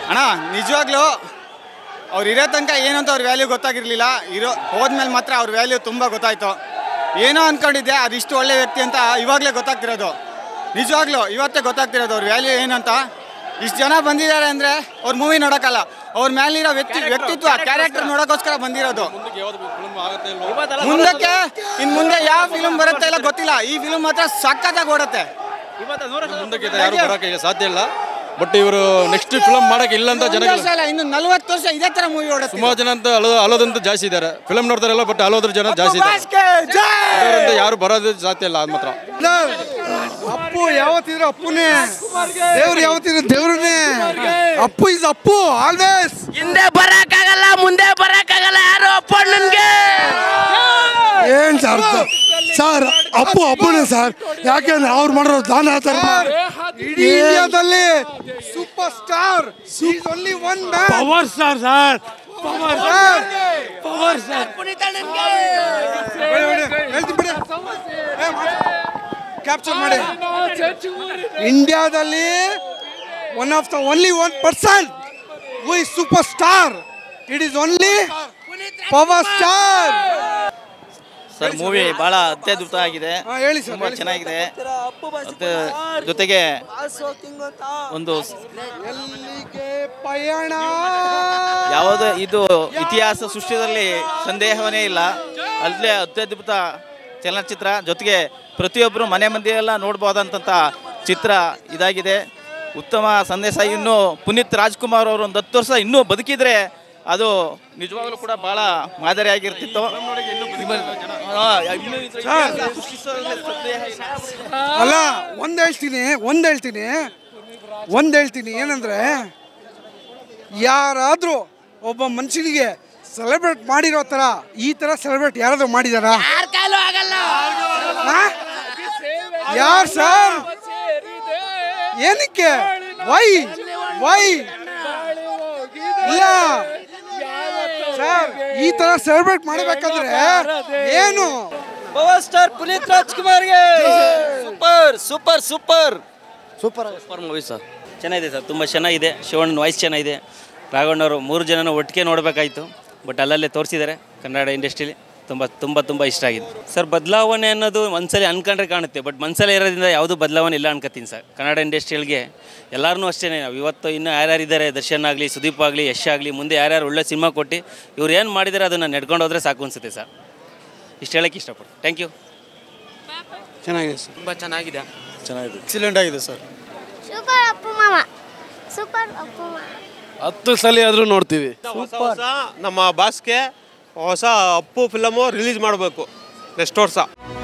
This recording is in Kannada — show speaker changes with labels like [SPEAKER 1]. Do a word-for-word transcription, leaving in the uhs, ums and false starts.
[SPEAKER 1] ಅಣ್ಣ ನಿಜವಾಗ್ಲೂ ಅವ್ರು ಇರೋ ತನಕ ಏನಂತ ಅವ್ರ ವ್ಯಾಲ್ಯೂ ಗೊತ್ತಾಗಿರಲಿಲ್ಲ. ಇರೋ ಹೋದ್ಮೇಲೆ ಮಾತ್ರ ಅವ್ರ ವ್ಯಾಲ್ಯೂ ತುಂಬ ಗೊತ್ತಾಯಿತು. ಏನೋ ಅಂದ್ಕೊಂಡಿದ್ದೆ ಅದಿಷ್ಟು ಒಳ್ಳೆ ವ್ಯಕ್ತಿ ಅಂತ ಇವಾಗಲೇ ಗೊತ್ತಾಗ್ತಿರೋದು. ನಿಜವಾಗ್ಲೂ ಇವತ್ತೇ ಗೊತ್ತಾಗ್ತಿರೋದು ಅವ್ರ ವ್ಯಾಲ್ಯೂ ಏನಂತ. ಇಷ್ಟು ಜನ ಬಂದಿದ್ದಾರೆ ಅಂದರೆ ಅವ್ರ ಮೂವಿ ನೋಡೋಕ್ಕಲ್ಲ, ಅವ್ರ ಮೇಲಿರೋ ವ್ಯಕ್ತಿ ವ್ಯಕ್ತಿತ್ವ ಕ್ಯಾರೆಕ್ಟರ್ ನೋಡೋಕ್ಕೋಸ್ಕರ ಬಂದಿರೋದು. ಮುಂದಕ್ಕೆ ಇನ್ನು ಮುಂದೆ ಯಾವ ಫಿಲ್ಮ್ ಬರುತ್ತೆ ಇಲ್ಲ ಗೊತ್ತಿಲ್ಲ. ಈ ಫಿಲ್ಮ್ ಮಾತ್ರ ಸಖತ್ತಾಗಿ ಓಡುತ್ತೆ.
[SPEAKER 2] ಮುಂದಕ್ಕೆ ಯಾರು ಬರೋಕ್ಕೆ ಸಾಧ್ಯ ಇಲ್ಲ. ಬಟ್ ಇವರು ನೆಕ್ಸ್ಟ್ ಫಿಲಮ್ ಮಾಡಕ್ಕೆ ಇಲ್ಲ ಅಂತ ಜನ
[SPEAKER 1] ಇನ್ನು ನಲ್ವತ್ತು ವರ್ಷ ಇದೇ ತರ ಮೂವಿ ಓಡುತ್ತೆ.
[SPEAKER 2] ಸುಮಾರು ಜನ ಅಂತ ಅಲೋ ಅಲೋದಂತ ಜಾಸ್ತಿ ಇದ್ದಾರೆ. ಫಿಲಮ್ ನೋಡ್ತಾರಲ್ಲ, ಬಟ್ ಅಲೋದ್ರ ಜನ ಜಾಸ್ತಿ ಇದ್ದಾರೆ. ಯಾರು ಬರೋದು ಸಾಧ್ಯ ಇಲ್ಲ. ಅದು ಮಾತ್ರ
[SPEAKER 3] ಅಪ್ಪು ಯಾವತ್ತಿದ್ರು ಅಪ್ಪುನೇ, ದೇವ್ರು ಯಾವತ್ತಿದ್ರು ದೇವ್ರನ್ನೇ. Appu is Appu always.
[SPEAKER 4] ಹಿಂದೆ ಬರಕ್ಕಾಗಲ್ಲ, ಮುಂದೆ ಬರಕ್ಕಾಗಲ್ಲ, ಯಾರು ಅಪ್ಪು ನನ್ಗೆ
[SPEAKER 3] ಏನ್ ಸರ್ ಸರ್ ಅಪ್ಪು ಅಪ್ಪುನೇ ಸರ್. ಯಾಕೆಂದ್ರೆ ಅವ್ರು ಮಾಡಿರೋ ದಾನ ಇಡೀ ಇಂಡಿಯಾದಲ್ಲಿ super star. Only one man
[SPEAKER 5] power star sir. Power star power star
[SPEAKER 3] capture ಮಾಡಿ. ಇಂಡಿಯಾದಲ್ಲಿ one of the only one person who is super star. It is only power star.
[SPEAKER 6] Sir movie ಬಹಳ ಅತ್ಯದ್ಭುತ ಆಗಿದೆ, ತುಂಬಾ ಚೆನ್ನಾಗಿದೆ. ಜೊತೆಗೆ ಒಂದು
[SPEAKER 3] ಪಯಣ
[SPEAKER 6] ಯಾವುದೇ ಇದು ಇತಿಹಾಸ ಸೃಷ್ಟಿಯಲ್ಲಿ ಸಂದೇಹವೇ ಇಲ್ಲ. ಅಲ್ಲೇ ಅತ್ಯದ್ಭುತ ಚಲನಚಿತ್ರ. ಜೊತೆಗೆ ಪ್ರತಿಯೊಬ್ಬರು ಮನೆ ಮಂದಿಯೆಲ್ಲ ನೋಡ್ಬೋದಂತ ಚಿತ್ರ ಇದಾಗಿದೆ. ಉತ್ತಮ ಸಂದೇಶ. ಇನ್ನು ಪುನೀತ್ ರಾಜ್ಕುಮಾರ್ ಅವರು ಒಂದು ಹತ್ತು ವರ್ಷ ಇನ್ನೂ ಬದುಕಿದ್ರೆ ಅದು ನಿಜವಾಗ್ಲೂ ಕೂಡ ಬಹಳ ಮಾದರಿಯಾಗಿರ್ತಿತ್ತು.
[SPEAKER 3] ಅಲ್ಲ ಒಂದ್ ಹೇಳ್ತೀನಿ ಒಂದ್ ಹೇಳ್ತೀನಿ ಒಂದ್ ಹೇಳ್ತೀನಿ ಏನಂದ್ರೆ, ಯಾರಾದ್ರೂ ಒಬ್ಬ ಮನುಷ್ಯನಿಗೆ ಸೆಲೆಬ್ರೇಟ್ ಮಾಡಿರೋ ತರ ಈ ತರ ಸೆಲೆಬ್ರೇಟ್ ಯಾರಾದ್ರೂ ಮಾಡಿದಾರ? ಯಾರು ಸರ್? ಏನಕ್ಕೆ? ವೈ ವೈ ಇಲ್ಲ ಸರ್, ಈ ತರ ಸೆಲೆಬ್ರೇಟ್ ಮಾಡಬೇಕಂದ್ರೆ ಏನು?
[SPEAKER 6] ಪವರ್ ಸ್ಟಾರ್ ಪುನೀತ್ ರಾಜ್ಕುಮಾರ್ಗೆ super super super
[SPEAKER 3] super
[SPEAKER 6] super movie sir. ಚೆನ್ನಾಗಿದೆ ಸರ್, ತುಂಬ ಚೆನ್ನಾಗಿದೆ. ಶಿವಣ್ಣನ ವಾಯ್ಸ್ ಚೆನ್ನಾಗಿದೆ. ರಾಘವಣ್ಣವರು ಮೂರು ಜನನ ಒಟ್ಟಿಗೆ ನೋಡಬೇಕಾಯಿತು, ಬಟ್ ಅಲ್ಲಲ್ಲೇ ತೋರಿಸಿದ್ದಾರೆ ಕನ್ನಡ ಇಂಡಸ್ಟ್ರಿಲಿ. ತುಂಬ ತುಂಬ ತುಂಬ ಇಷ್ಟ ಆಗಿದೆ ಸರ್. ಬದಲಾವಣೆ ಅನ್ನೋದು ಮನಸ್ಸಲ್ಲಿ ಅನ್ಕೊಂಡ್ರೆ ಕಾಣುತ್ತೆ, ಬಟ್ ಮನಸ್ಸಲ್ಲಿ ಇರೋದ್ರಿಂದ ಯಾವುದೂ ಬದಲಾವಣೆ ಇಲ್ಲ ಅನ್ಕೋತೀನಿ ಸರ್. ಕನ್ನಡ ಇಂಡಸ್ಟ್ರಿಯಲ್ಗೆ ಎಲ್ಲರೂ ಅಷ್ಟೇ. ನಾವು ಇವತ್ತು ಇನ್ನೂ ಯಾರ್ಯಾರಿದ್ದಾರೆ, ದರ್ಶನ್ ಆಗಲಿ, ಸುದೀಪ್ ಆಗಲಿ, ಯಶ್ ಆಗಲಿ, ಮುಂದೆ ಯಾರ್ಯಾರು ಒಳ್ಳೆ ಸಿನಿಮಾ ಕೊಟ್ಟು ಇವ್ರು ಏನು ಮಾಡಿದ್ದಾರೆ ಅದನ್ನು ನಡ್ಕೊಂಡು ಹೋದರೆ ಸಾಕು ಅನಿಸುತ್ತೆ ಸರ್. ಇಷ್ಟು ಹೇಳೋಕ್ಕೆ ಇಷ್ಟಪಟ್ಟು ಥ್ಯಾಂಕ್ ಯು.
[SPEAKER 3] ಚೆನ್ನಾಗಿದೆ ಸರ್,
[SPEAKER 6] ತುಂಬ ಚೆನ್ನಾಗಿದೆ.
[SPEAKER 2] ಚೆನ್ನಾಗಿದೆ,
[SPEAKER 1] ಎಕ್ಸಲೆಂಟ್ ಆಗಿದೆ ಸರ್.
[SPEAKER 7] ಸೂಪರ್ ಅಪ್ಪು ಮಾಮ, ಸೂಪರ್ ಅಪ್ಪು ಮಾಮ.
[SPEAKER 2] ಹತ್ತು ಸಲ ಆದರೂ ನೋಡ್ತೀವಿ.
[SPEAKER 8] ಹೊಸ ಹೊಸ ನಮ್ಮ ಬಾಸ್ಗೆ ಹೊಸ ಅಪ್ಪು ಫಿಲಮು ರಿಲೀಸ್ ಮಾಡಬೇಕು ನೆಕ್ಸ್ಟ್ ವರ್ಷ.